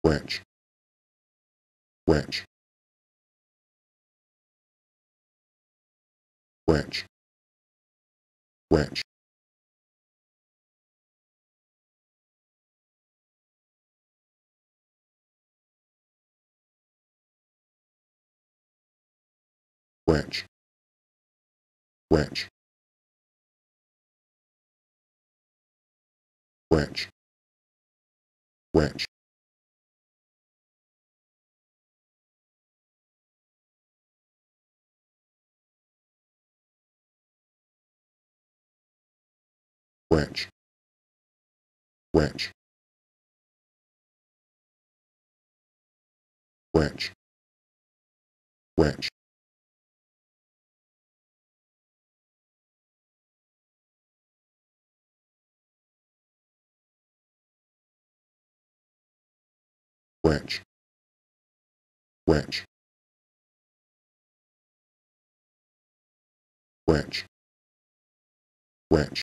wedge, wedge, wedge, wedge, wedge, wedge, wedge, wedge, wedge, wedge, wedge, wedge, wedge, wedge, wedge, wedge.